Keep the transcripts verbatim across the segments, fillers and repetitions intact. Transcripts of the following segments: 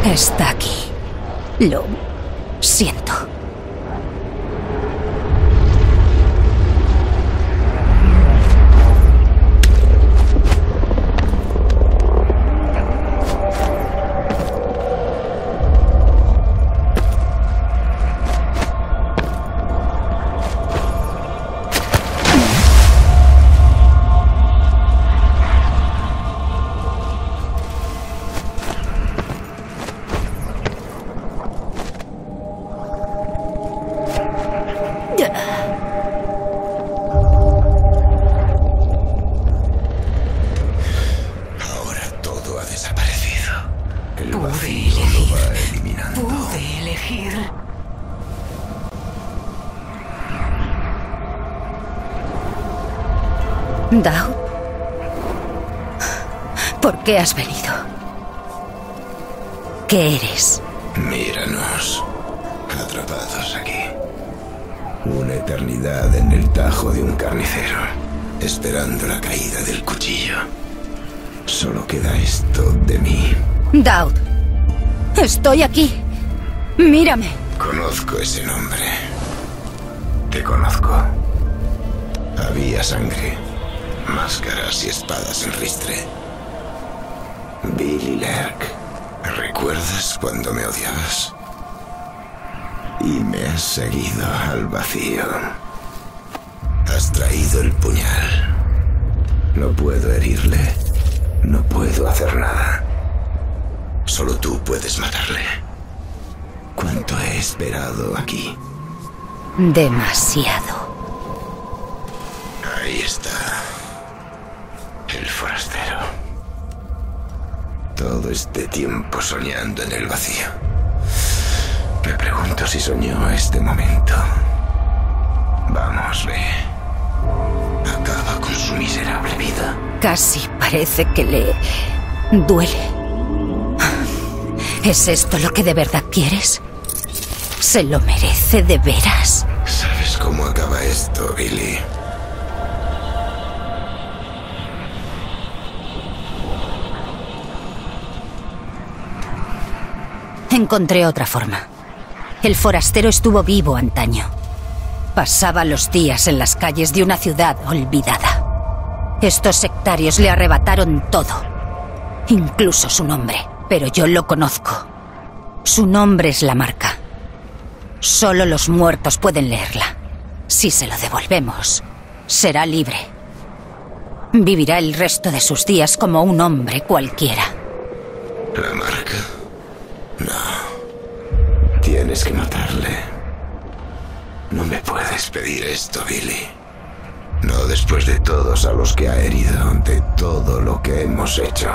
Está aquí. Lo siento. Daud, ¿por qué has venido? ¿Qué eres? Míranos, atrapados aquí. Una eternidad en el tajo de un carnicero, esperando la caída del cuchillo. Solo queda esto de mí. Daud, estoy aquí. Mírame. Conozco ese nombre. Te conozco. Había sangre, máscaras y espadas en ristre. Billy Lerk, ¿recuerdas cuando me odiabas? Y me has seguido al vacío. Has traído el puñal. No puedo herirle. No puedo hacer nada. Solo tú puedes matarle. ¿Cuánto he esperado aquí? Demasiado. Ahí está. El forastero. Todo este tiempo soñando en el vacío. Me pregunto si soñó este momento. Vamos, ve. Acaba con su miserable vida. Casi parece que le duele. ¿Es esto lo que de verdad quieres? ¿Se lo merece de veras? ¿Sabes cómo acaba esto, Billy? Encontré otra forma. El forastero estuvo vivo antaño. Pasaba los días en las calles de una ciudad olvidada. Estos sectarios le arrebataron todo, incluso su nombre. Pero yo lo conozco. Su nombre es la marca. Solo los muertos pueden leerla. Si se lo devolvemos, será libre. Vivirá el resto de sus días como un hombre cualquiera. ¿La marca? No. Tienes que matarle. No me puedes pedir esto, Billy. No después de todos a los que ha herido, de todo lo que hemos hecho.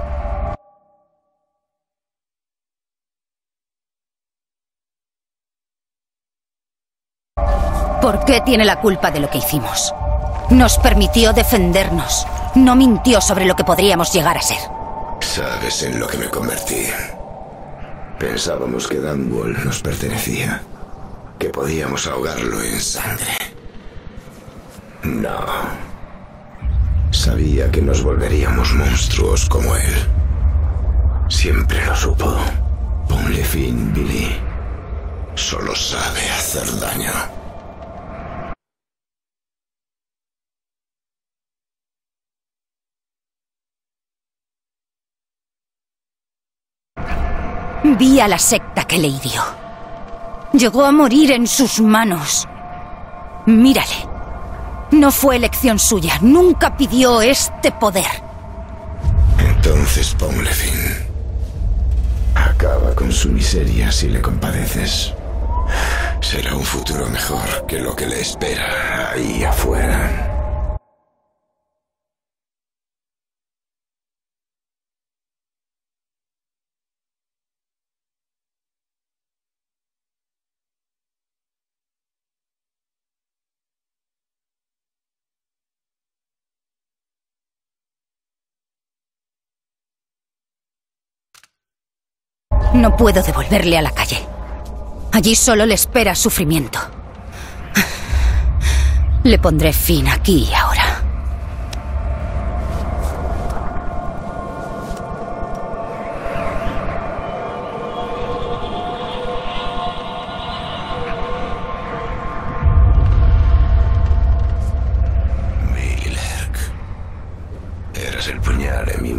¿Por qué tiene la culpa de lo que hicimos? Nos permitió defendernos. No mintió sobre lo que podríamos llegar a ser. ¿Sabes en lo que me convertí? Pensábamos que Dunwall nos pertenecía, que podíamos ahogarlo en sangre. No. Sabía que nos volveríamos monstruos como él. Siempre lo supo. Ponle fin, Billy. Solo sabe hacer daño. Vi a la secta que le hirió. Llegó a morir en sus manos. Mírale. No fue elección suya. Nunca pidió este poder. Entonces ponle fin. Acaba con su miseria si le compadeces. Será un futuro mejor que lo que le espera ahí afuera. No puedo devolverle a la calle. Allí solo le espera sufrimiento. Le pondré fin aquí y ahora.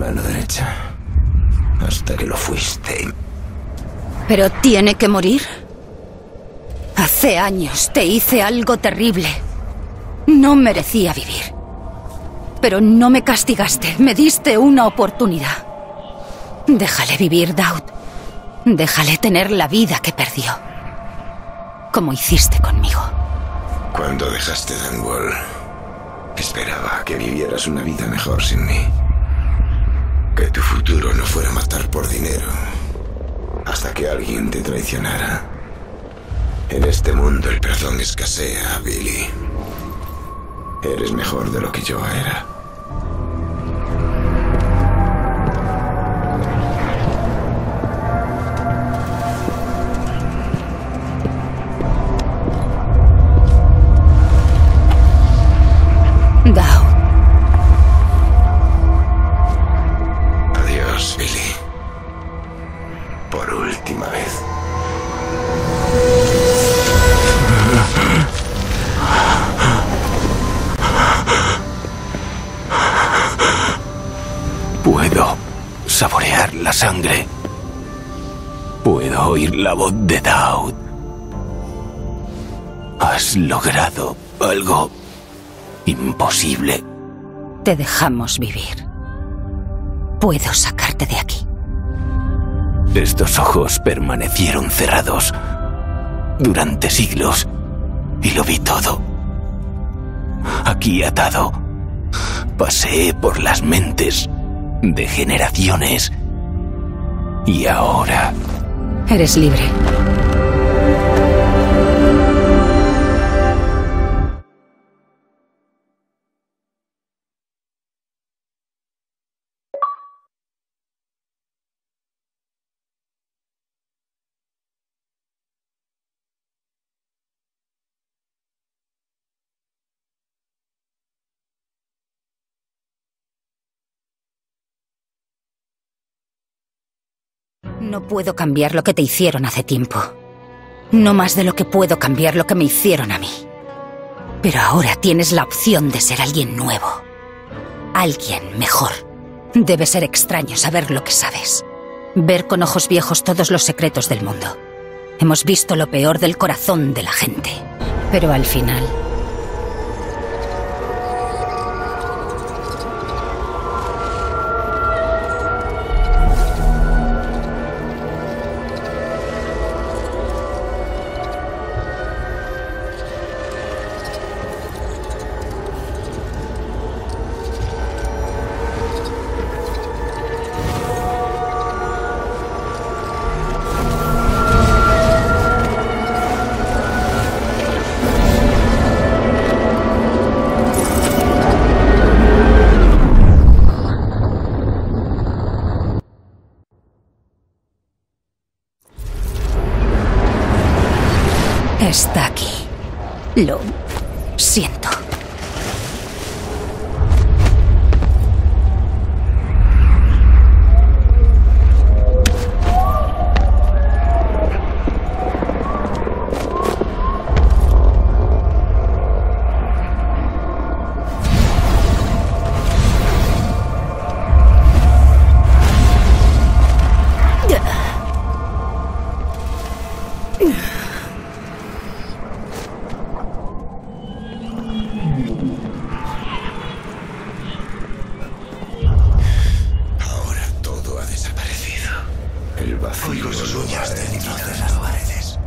mano derecha. Hasta que lo fuiste. ¿Pero tiene que morir? Hace años te hice algo terrible. No merecía vivir. Pero no me castigaste, me diste una oportunidad. Déjale vivir, Daud. Déjale tener la vida que perdió. Como hiciste conmigo. Cuando dejaste Dunwall, esperaba que vivieras una vida mejor sin mí. Que tu futuro no fuera matar por dinero. Hasta que alguien te traicionara. En este mundo el perdón escasea, Billy. Eres mejor de lo que yo era. Daud. Adiós, Billy. Por última vez. Puedo saborear la sangre. Puedo oír la voz de Daud. Has logrado algo imposible. Te dejamos vivir. Puedo sacarte de aquí. Estos ojos permanecieron cerrados durante siglos y lo vi todo. Aquí atado, pasé por las mentes de generaciones y ahora... Eres libre. No puedo cambiar lo que te hicieron hace tiempo. No más de lo que puedo cambiar lo que me hicieron a mí. Pero ahora tienes la opción de ser alguien nuevo. Alguien mejor. Debe ser extraño saber lo que sabes. Ver con ojos viejos todos los secretos del mundo. Hemos visto lo peor del corazón de la gente. Pero al final... Está aquí. Lo siento. Oigo sus uñas dentro de las paredes.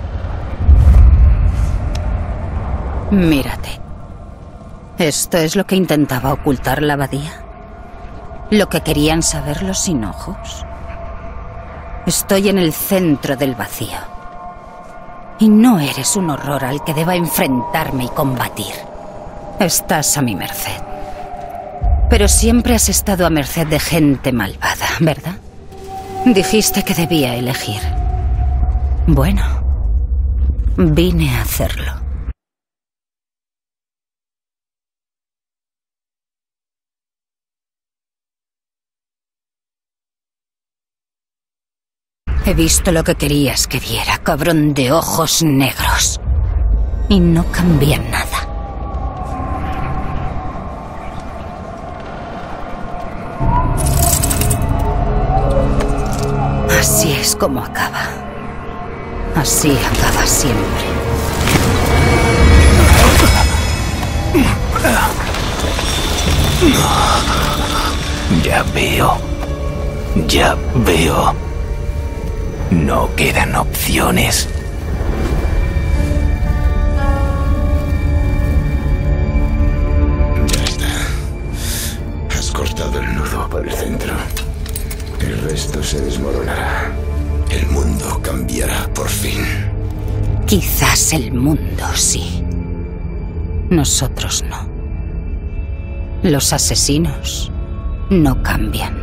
Mírate. ¿Esto es lo que intentaba ocultar la abadía? ¿Lo que querían saber los sin ojos? Estoy en el centro del vacío. Y no eres un horror al que deba enfrentarme y combatir. Estás a mi merced. Pero siempre has estado a merced de gente malvada, ¿verdad? Dijiste que debía elegir. Bueno, vine a hacerlo. He visto lo que querías que viera, cabrón de ojos negros. Y no cambié nada. Así es como acaba. Así acaba siempre. Ya veo. Ya veo. No quedan opciones. Ya está. Has cortado el nudo por el centro. El resto se desmoronará. El mundo cambiará por fin. Quizás el mundo sí. Nosotros no. Los asesinos no cambian.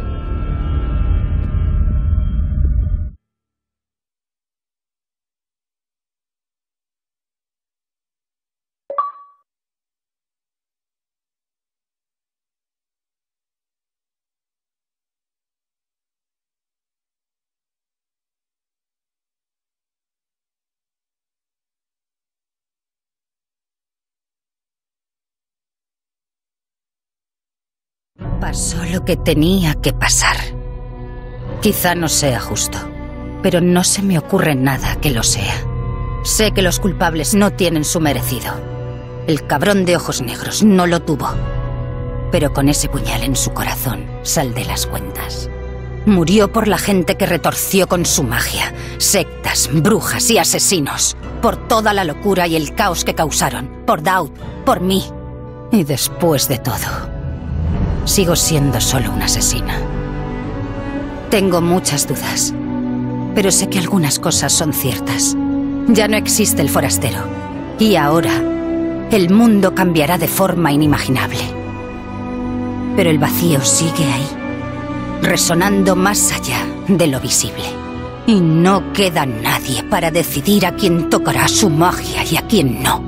Pasó lo que tenía que pasar. Quizá no sea justo, pero no se me ocurre nada que lo sea. Sé que los culpables no tienen su merecido. El cabrón de ojos negros no lo tuvo. Pero con ese puñal en su corazón saldé las cuentas. Murió por la gente que retorció con su magia, sectas, brujas y asesinos. Por toda la locura y el caos que causaron. Por Daud, por mí. Y después de todo, sigo siendo solo una asesina. Tengo muchas dudas, pero sé que algunas cosas son ciertas. Ya no existe el forastero. Y ahora, el mundo cambiará de forma inimaginable. Pero el vacío sigue ahí, resonando más allá de lo visible. Y no queda nadie para decidir a quién tocará su magia y a quién no.